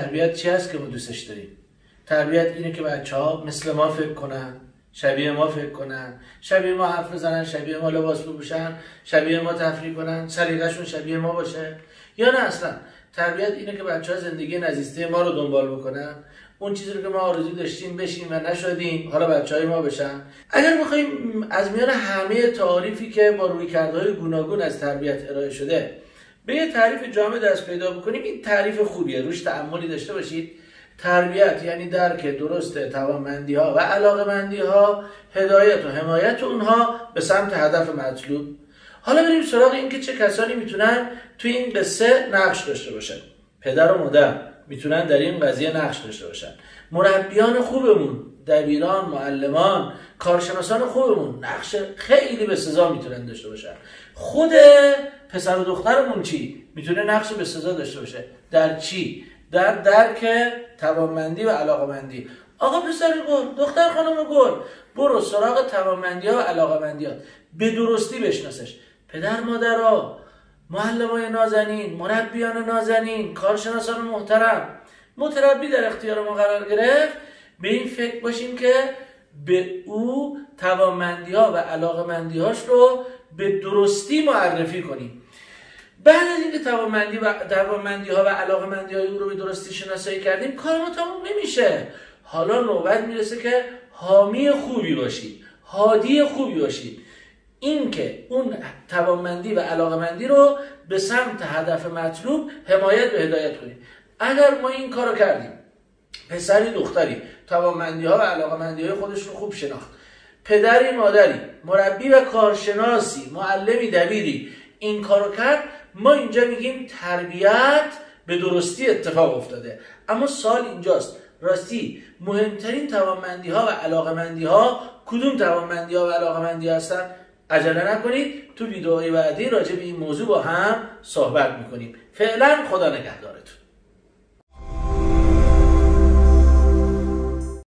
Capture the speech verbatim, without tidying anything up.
تربیت چی هست که ما دوستش داریم؟ تربیت اینه که بچه‌ها مثل ما فکر کنن، شبیه ما فکر کنن، شبیه ما حرف بزنن، شبیه ما لباس بپوشن، شبیه ما تفریح کنن، سلیقه‌شون شبیه ما باشه. یا نه اصلا تربیت اینه که بچه‌ها زندگی نزیسته ما رو دنبال بکنن، اون چیزی رو که ما آرزو داشتیم بشیم و نشدیم حالا بچهای ما بشن. اگر بخوایم از میان همه تعاریفی که با رویکردهای گوناگون از تربیت ارائه شده به یه تعریف جامع دست پیدا بکنیم، این تعریف خوبیه، روش تأملی داشته باشید. تربیت یعنی درک درست توانمندی‌ها و علاقه‌مندی‌ها، هدایت و حمایت اونها به سمت هدف مطلوب. حالا بریم سراغ این که چه کسانی میتونن توی این قصه نقش داشته باشن. پدر و مادر میتونن در این قضیه نقش داشته باشن. مربیان خوبمون، دبیران، معلمان، کارشناسان خوبمون نقش خیلی بسزا میتونن داشته باشن. خود پسر و دخترمون چی؟ میتونه نقش بسزا داشته باشه. در چی؟ در درک توانمندی و علاقمندی. آقا پسر گل، دختر خانم گل، برو سراغ توانمندی ها و علاقمندی ها، به درستی بشناسش. پدر مادرها، معلمای نازنین، مربیان نازنین، کارشناسان محترم، متربی در اختیار ما قرار گرفت، به این فکر باشیم که به او توانمندی ها و علاقمندی هاش رو به درستی معرفی کنیم. بعد از اینکه توانمندی و توانمندی ها و علاقمندی های او رو به درستی شناسایی کردیم، کار ما تموم نمیشه. حالا نوبت میرسه که حامی خوبی باشید، هادی خوبی باشید. این که اون توانمندی و علاقمندی رو به سمت هدف مطلوب حمایت و هدایت کنیم. اگر ما این کارو کردیم، پسری دختری توانمندی ها و علاقمندی های خودش رو خوب شناخت، پدری مادری مربی و کارشناسی معلمی دبیری این کارو کرد، ما اینجا میگیم تربیت به درستی اتفاق افتاده. اما سوال اینجاست، راستی مهمترین توانمندی ها و علاقمندی ها کدوم توانمندی ها و علاقمندی ها هستن؟ عجله نکنید، تو ویدئوهای بعدی راجع به این موضوع با هم صحبت میکنیم. فعلا خدا نگهدارتون.